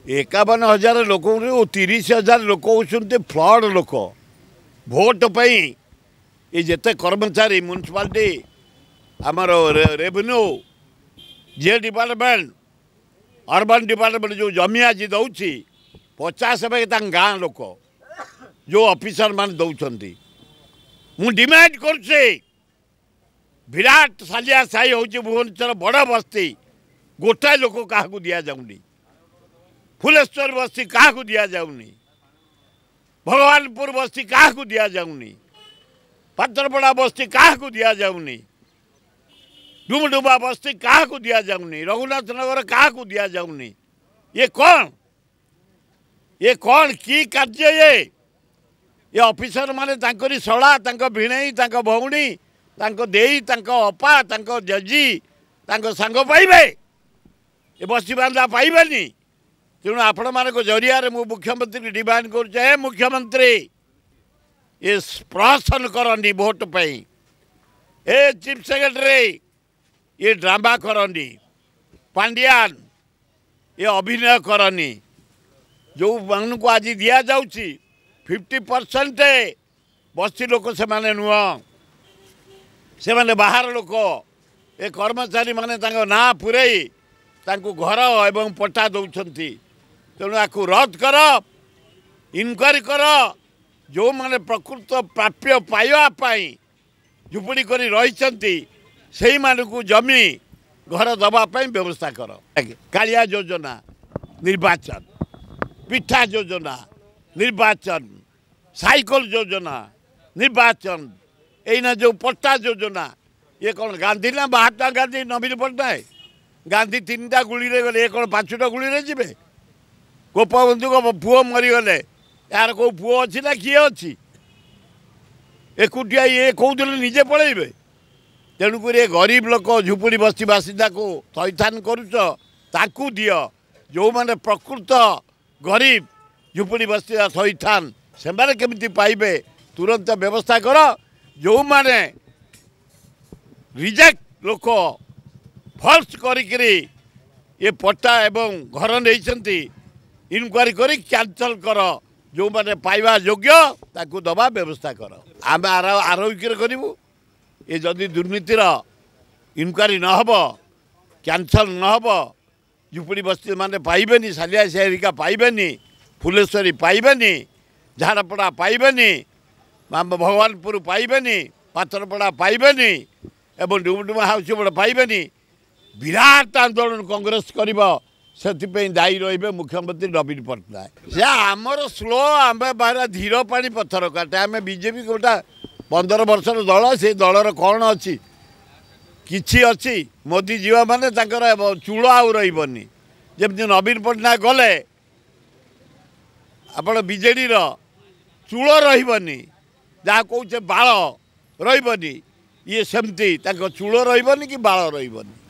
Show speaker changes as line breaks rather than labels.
51,000 लोक 30,000 लोक होते फ्लड लोक भोट पाई ये जिते कर्मचारी म्यूनिसिपालिटी आमर रेवेन्यू जे डिपार्टमेंट अर्बन डिपार्टमेंट जो जमी आज दौर 50 गाँ लोक जो ऑफिसर मान दौरान मु डिमांड कर विराट सालिया साई हूँ भुवनेश्वर बड़ बस्ती गोटाए लोक क्या दि जाऊनी फुलेश्वर बस्ती क्या दि जाऊनी भगवानपुर बस्ती क्या दि जाऊनी पात्रपड़ा बस्ती क्या दि जाऊनी डुमडुमा बस्ती क्या दि जाऊनी रघुनाथ नगर क्या दि जाऊनी ये कौन की कार्य ये ऑफिसर माने तांकरी सड़ा तांको भिणई तांको भौणी तांको देई तांको अपा तांको जजी तांको सांग पाइबे ये बस्ती बांधा पाइबेनी तेणु आपण मान जरिया मु मुख्यमंत्री डिमांड कर मुख्यमंत्री ये प्रहसन करनी भोट पाई ए चीफ सेक्रेटरी ये ड्रामा करनी पांडियान ये अभिनय करनी जो मान को आज दि जाऊँगी 50% बस्ती लोक से माने नुह से माने बाहर लोक ए कर्मचारी माने ना पुरई घर एवं पट्टा दौरान तेणु आपको रद्द कर इनक्वारी कर जो माने प्रकृत प्राप्य पाइबापी झुपड़ी कर रही मानू जमी घर दवापाई व्यवस्था कर कालिया योजना निर्वाचन पिठा योजना निर्वाचन साइकल योजना निर्वाचन एना जो पट्टा योजना ये कौन गांधी ना महात्मा गांधी नवीन पट्टनायक गांधी 3टा गुड़ी गले ये कौन 5टा गुड़ी जी गोपबंधु को पुओ मरीगले यार कौ पुओ अच्छी ना किए अच्छी एकुटिया ये कौन निजे पलैबे तेणुक गरीब लोक झुपड़ी बस्ती बासिंदा को थैथान करू दि जो मैंने प्रकृत गरीब झुपड़ी बस्ती थैथान से केमी पाइबे तुरंत व्यवस्था कर जो मैंने रिजेक्ट लोक फल्स करी ये पट्टा एवं घर नहीं इनक्वारी करी कैंसल कर जो मैंने पाइबा योग्य ताकू दबा व्यवस्था कर आम आरोग्य करूँ ये जदि दुर्नीतिर इनक्वारी नहब कैंसल नहब झुपड़ी बस्ती माने पाइबेनी सालिया सारिका पाइबेनी फुलेश्वरी पाइबेनी झाड़पड़ा पाइबेनी भगवानपुर पाइबेनी पात्रपड़ा पाइबेनी एवं डुमडुमा हाउस पाइबेनी विराट आंदोलन कांग्रेस कर दायी रे मुख्यमंत्री नवीन पट्टनायक से आमर स्लो आम बाहर धीर पानी पत्थर काटे आम बीजेपी गोटा 15 वर्षर दल से दलर कौन अच्छी किछि अच्छी मोदी जीवा माने चूल आउ रही जमी नवीन पट्टनायक गले आपण बीजेडी चूल रही जहाँ कौचे बाल रही ये सेमती चूल रही कि बाल रही।